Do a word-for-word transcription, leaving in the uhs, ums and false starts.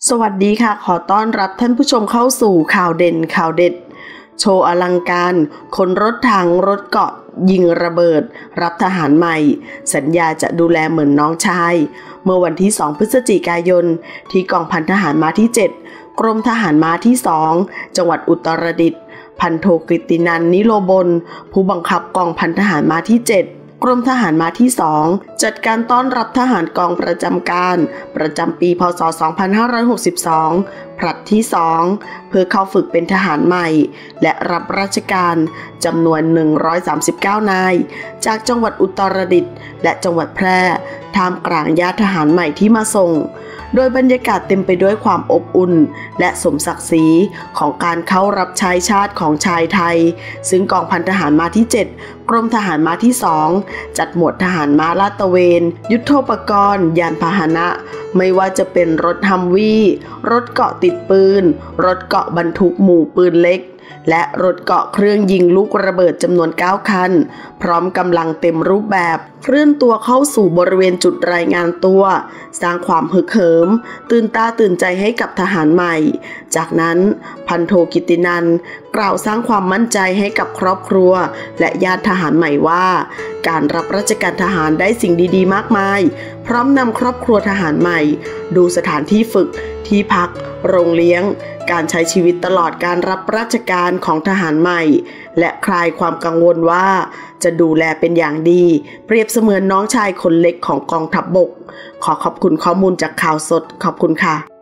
สวัสดีค่ะขอต้อนรับท่านผู้ชมเข้าสู่ข่าวเด่นข่าวเด็ดโชว์อลังการขนรถถังรถเกราะยิงระเบิดรับทหารใหม่สัญญาจะดูแลเหมือนน้องชายเมื่อวันที่สองพฤศจิกายนที่กองพันทหารม้าที่เจ็ดกรมทหารม้าที่สองจังหวัดอุตรดิตถ์พันโทกฤตินันท์นิโรบลผู้บังคับกองพันทหารม้าที่เจ็ดกรมทหารม้าที่สองจัดการต้อนรับทหารกองประจำการประจำปีพ.ศ. สองพันห้าร้อยหกสิบสองผลัดที่สองเพื่อเข้าฝึกเป็นทหารใหม่และรับราชการจำนวนหนึ่งร้อยสามสิบเก้านายจากจังหวัดอุตรดิตถ์และจังหวัดแพร่ท่ามกลางญาติทหารใหม่ที่มาส่งโดยบรรยากาศเต็มไปด้วยความอบอุ่นและสมศักดิ์ศรีของการเข้ารับใช้ชาติของชายไทยซึ่งกองพันทหารม้าที่เจ็ดกรมทหารม้าที่สองจัดหมวดทหารม้าลาดตระเวนยุทโธปกรณ์ยานพาหนะไม่ว่าจะเป็นรถฮัมวี่รถเกราะติดปืนรถเกราะบรรทุกหมู่ปืนเล็กและรถเกราะเครื่องยิงลูกระเบิดจำนวนเก้าคันพร้อมกำลังเต็มรูปแบบเคลื่อนตัวเข้าสู่บริเวณจุดรายงานตัวสร้างความฮึกเหิมตื่นตาตื่นใจให้กับทหารใหม่จากนั้นพันโทกิตตินันท์กล่าวสร้างความมั่นใจให้กับครอบครัวและญาติทหารใหม่ว่าการรับราชการทหารได้สิ่งดีๆมากมายพร้อมนำครอบครัวทหารใหม่ดูสถานที่ฝึกที่พักโรงเลี้ยงการใช้ชีวิตตลอดการรับราชการของทหารใหม่และคลายความกังวลว่าจะดูแลเป็นอย่างดีเปรียบเสมือนน้องชายคนเล็กของกองทัพบกขอขอบคุณข้อมูลจากข่าวสดขอบคุณค่ะ